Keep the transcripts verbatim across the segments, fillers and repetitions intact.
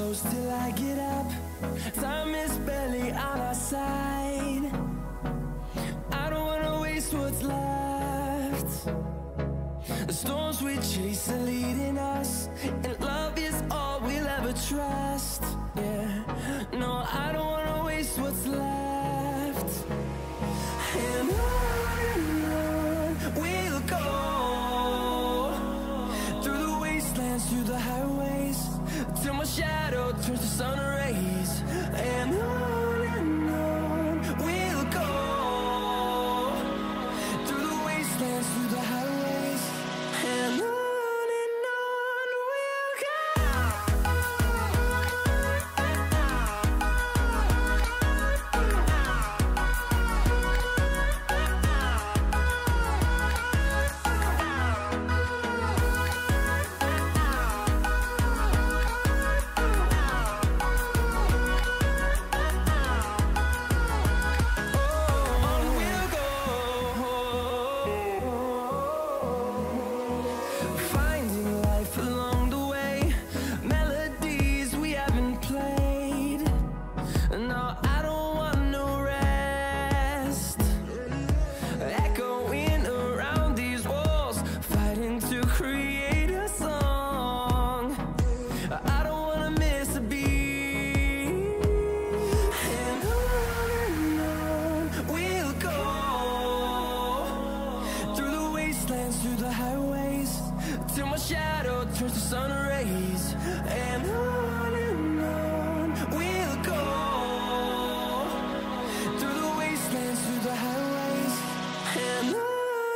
close till I get up. Time is barely on our side. I don't wanna waste what's left. The storms we chase are leading us, and love is all we'll ever trust. Yeah, no, I don't wanna waste what's left. And on and on we'll go, through the wastelands, through the highways, till my shadow turns to sun rays. And on and on we'll go, through the wastelands, through the highways, and on. Through the highways, till my shadow turns to sun rays. And on and on we'll go, through the wastelands, through the highways, and on.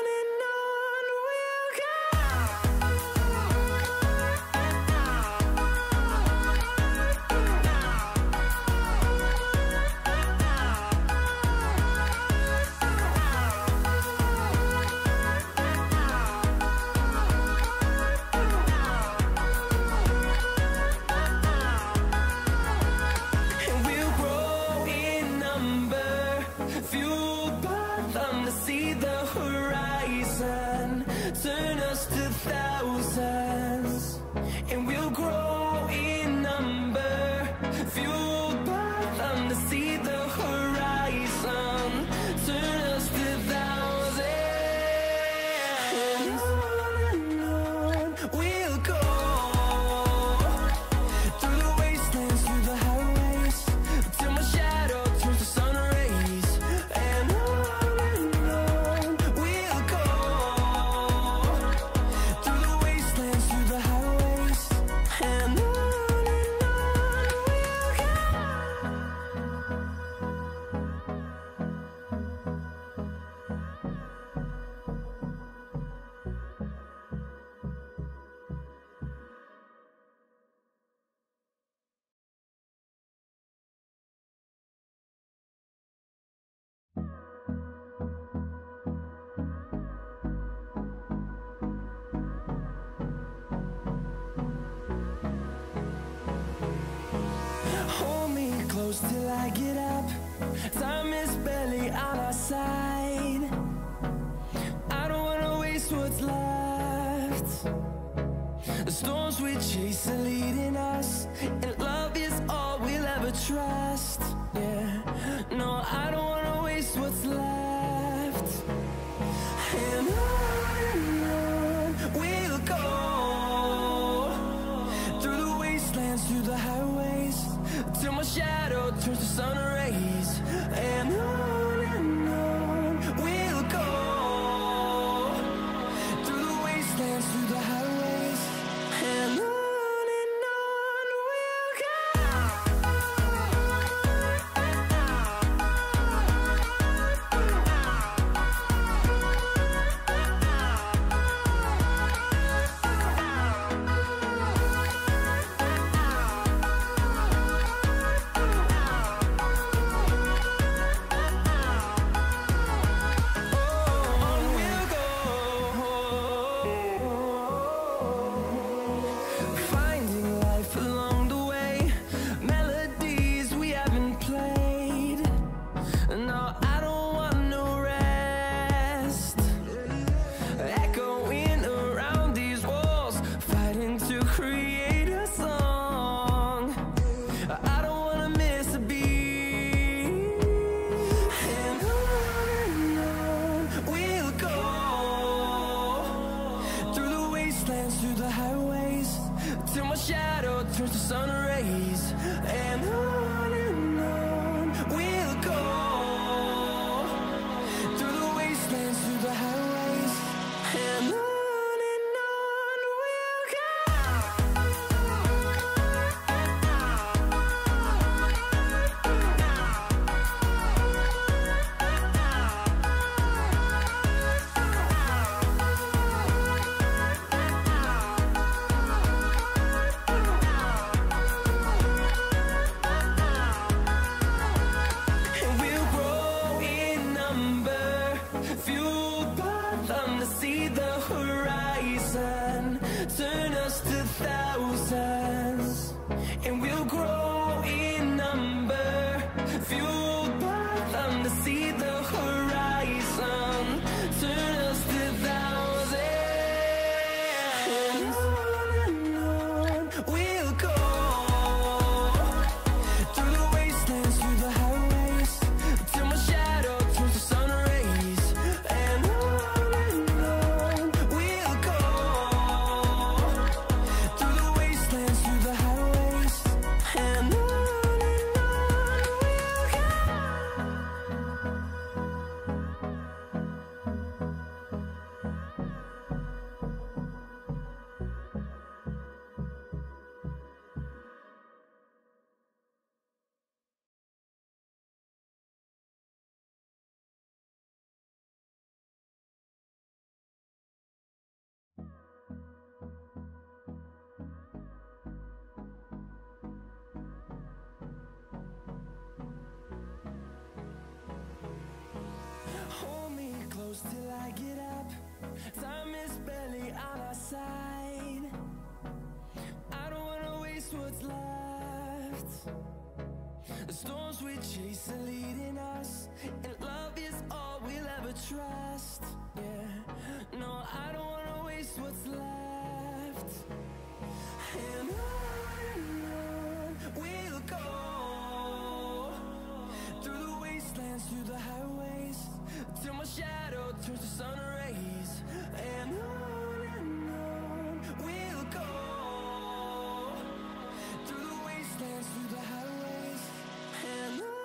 See the horizon turn us to thousands, and we'll grow in number, fueled by them. To see the horizon turn us to thousands, and on and on we'll go, through the wastelands, through the highways, till my shadow turns to sun rays. And on close till I get up. Time is barely on our side. I don't wanna waste what's left. The storms we chase are leading us, and love is all we'll ever trust. Yeah, no, I don't wanna waste what's left. And on and on we'll go, through the wastelands, through the highways, till my shadow turns to sun rays. And on and on we'll go, through the wastelands, through the highways, and on. what's left. The storms we chase are leading us, and love is all we'll ever trust. Yeah, no, I don't wanna waste what's left. And on and on we'll go, through the wastelands, through the highways, till my shadow turns to sun rays. And on and on we'll go, through the wastelands, through the highways, and on and on we'll go.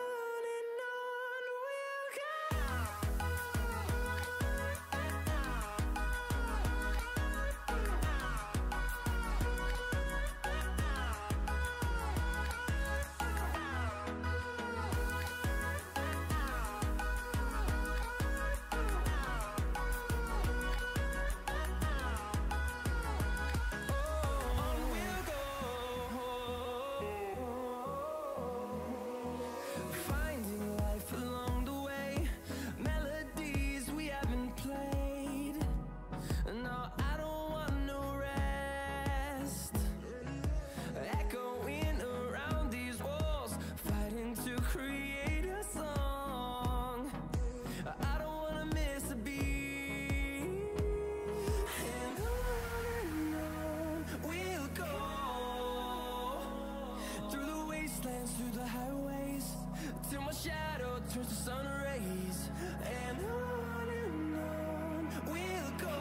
Finding life along the way, melodies we haven't played. No, I don't want no rest. Echoing around these walls, fighting to create a song. I don't wanna miss a beat. And on and on we'll go, through the wastelands, through the highways, till my shadow turns to sun rays. And on and on we'll go,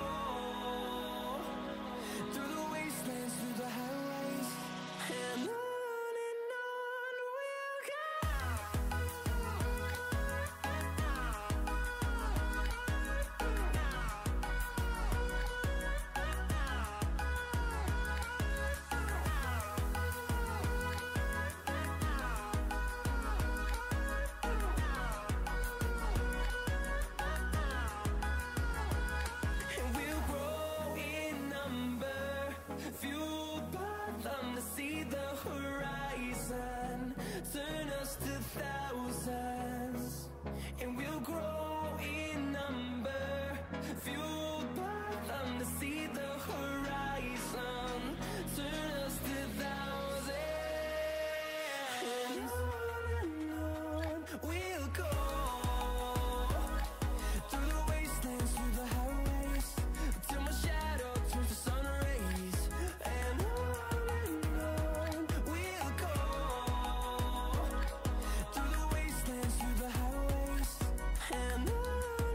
through the wastelands, through the highways, and on and on we'll go. And we'll grow in number, fueled by them to see the horizon, turn us to thousands. And we'll grow in number, fueled by them to see the horizon, turn us to thousands. And on and on we'll go, through the wastelands, through the highways, till my shadow turns to sun rays. And on and on we'll go, through the wastelands, through the highways, and on and on we'll go.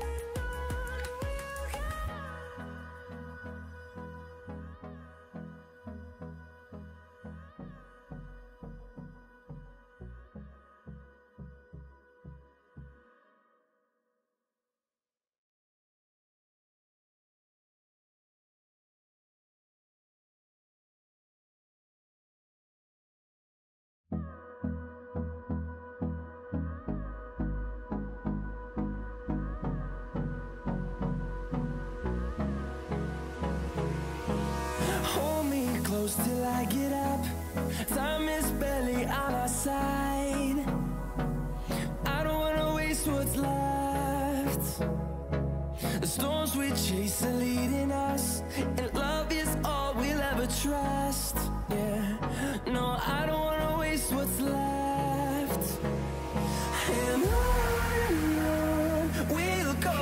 Hold me close till I get up. Time is barely on our side. I don't wanna waste what's left. The storms we chase are leading us, and love is all we'll ever trust. Yeah, no, I don't wanna waste what's left. And on and on we'll go,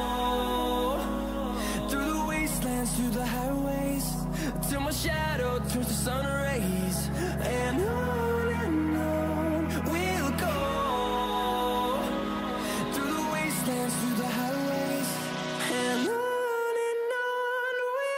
through the wastelands, through the highways, till my shadow turns to sun rays. And on and on we'll go, through the wastelands, through the highways, and on and on we'll go.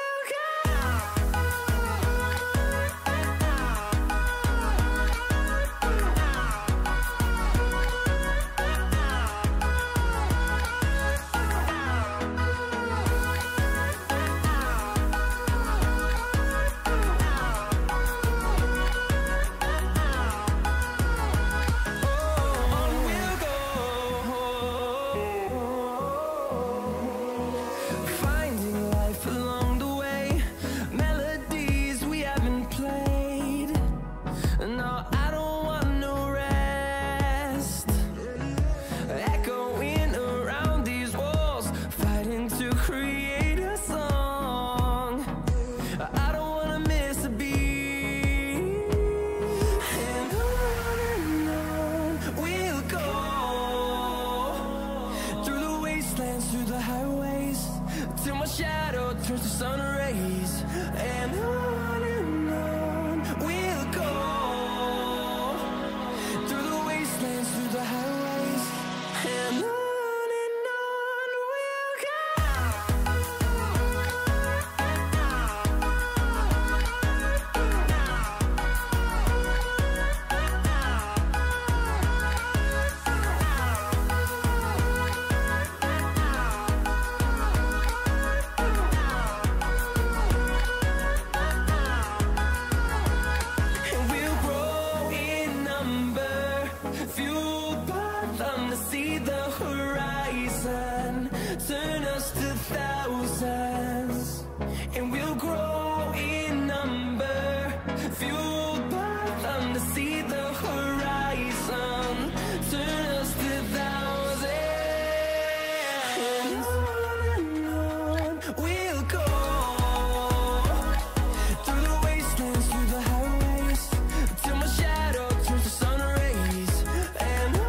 turns to sun rays, and on and on we'll go, through the wastelands, through the highways, and on. See the horizon, turn us to thousands, and we'll grow in number, fueled by them to see the horizon, turn us to thousands, and on and on we'll go, through the wastelands, through the highways, till my shadow turns to sun rays, and on.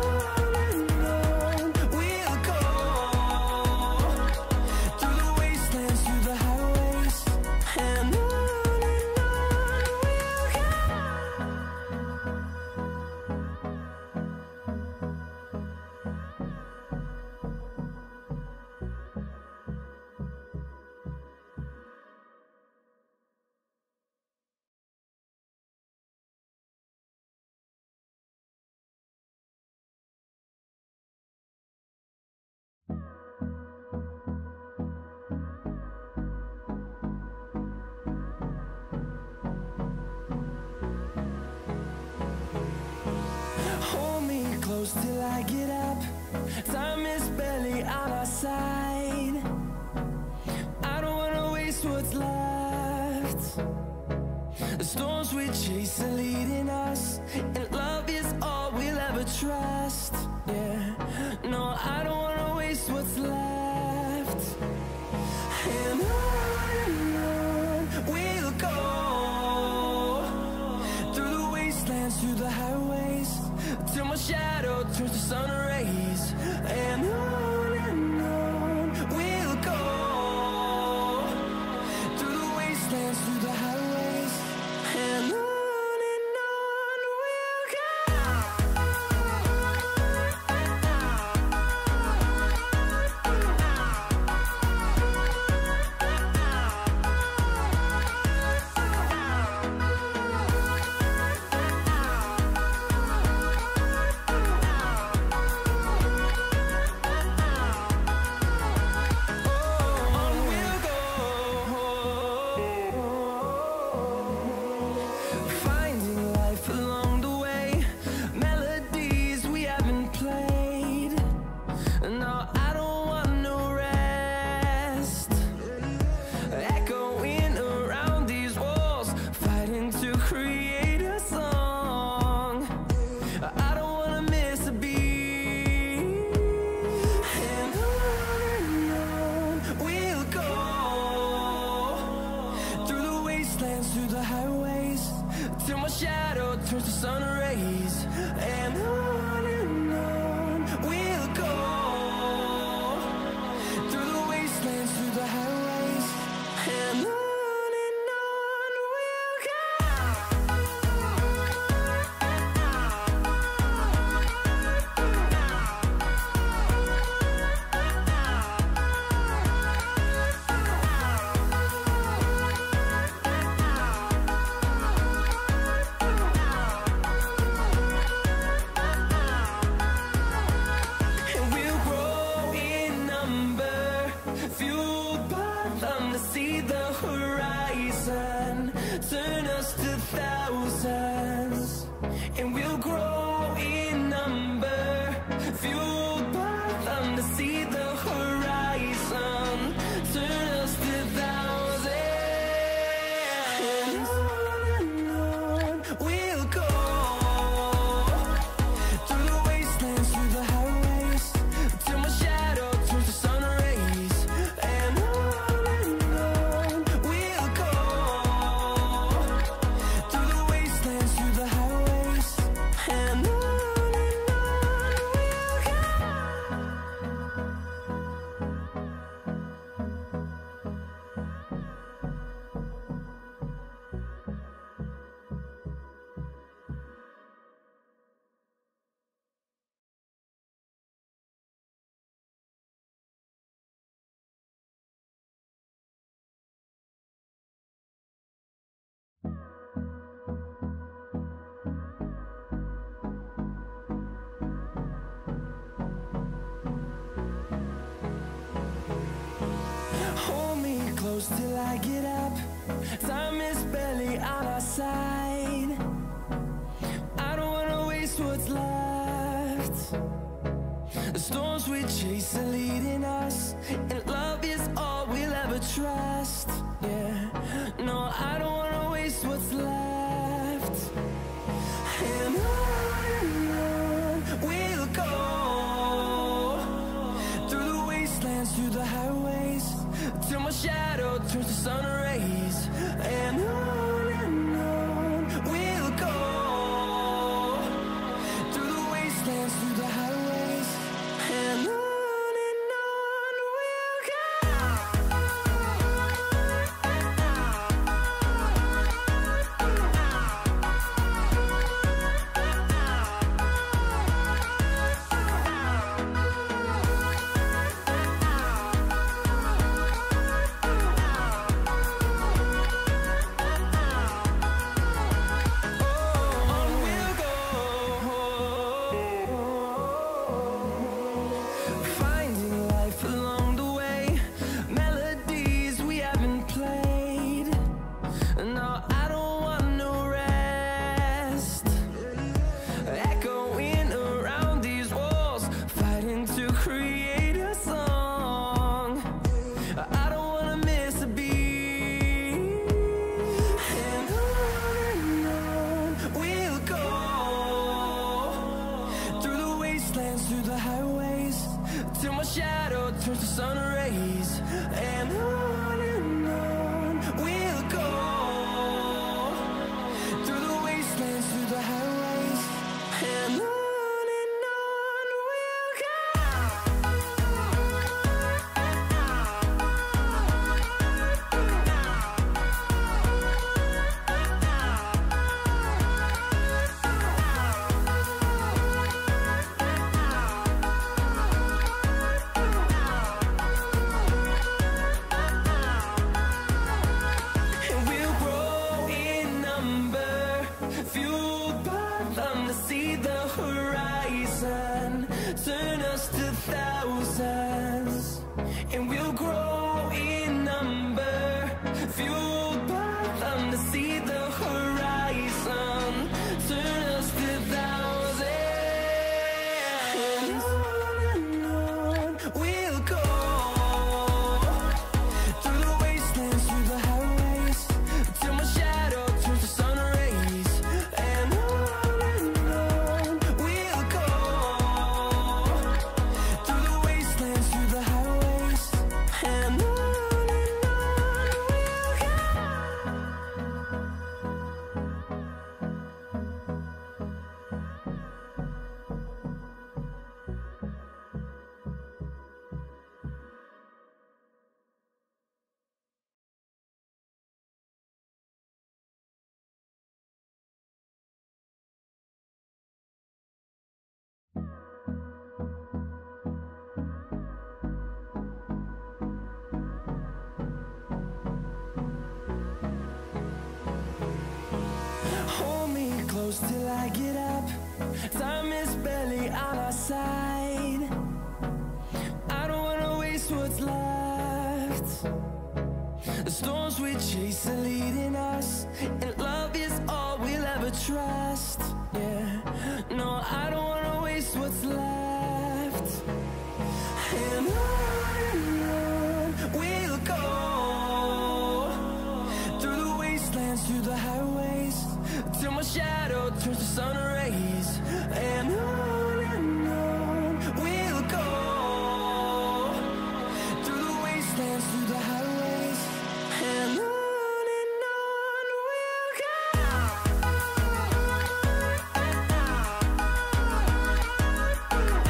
Hold me close till I get up. Time is barely on our side. I don't wanna waste what's left. The storms we chase are leading us, and love is all we'll ever trust. Yeah, no, I don't wanna waste what's left. And on and on we'll go, through the wastelands, through the highways, till my shadow turns to sun rays, and on and on we'll go, through the wastelands, through the highways, and on. close till I get up. Time is barely on our side. I don't wanna waste what's left. The storms we chase are leading us, and love is all we'll ever trust. Yeah, no, I don't wanna waste what's left. And on and on we'll go, through the wastelands, through the highways, till my shadow turns to sun rays. And on and on we'll go, through the wastelands, through the highways, and on. Through the highways, till my shadow turns to sun rays. And on and on we'll go, through the wastelands, through the highways, and on. See the horizon turn us to thousands, and we'll grow in number, fueled by them to see the horizon turn us to thousands. And on and on we'll go, through the wastelands, through the highways, till my shadow turns to sun rays. And on close till I get up. Time is barely on our side. I don't wanna waste what's left. The storms we chase are leading us, and love is all we'll ever trust. Yeah, no, I don't wanna waste what's left. And on and on we'll go, through the wastelands, through the highways, till my shadow turns to sun rays. And on and on we'll go, through the wastelands, through the highways, and on. We'll go.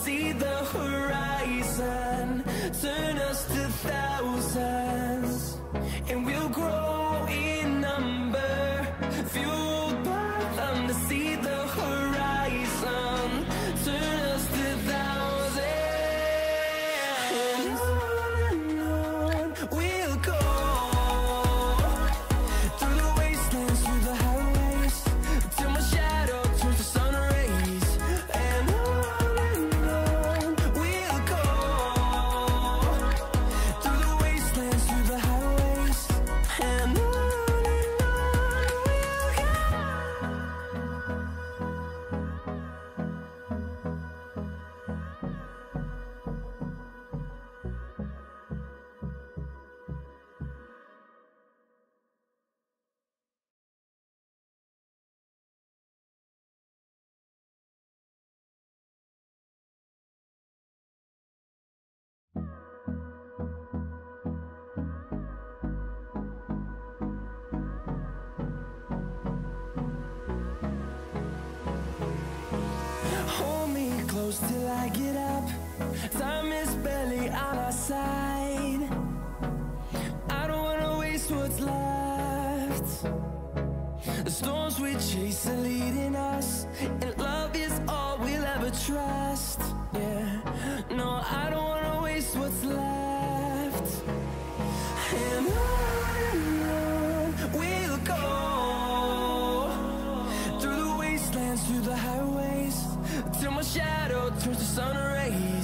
see the horizon. Turn us to thousands, and we'll grow in number. Fueled by them to see the horizon. Turn us to thousands, and on and on we'll go. Through the wastelands, through the highways, till my shadow turns to sun rays. And on and on we'll go. Through the wastelands, through the highways, and on and on we'll go. Hold me close till I get up. Time is barely on our side. I don't wanna waste what's left. The storms we chase are leading us, and love is all we'll ever trust. Yeah, no, I don't wanna waste what's left. And on and on we'll go. Through the wastelands, through the highways, till my shadow turns to sun rays.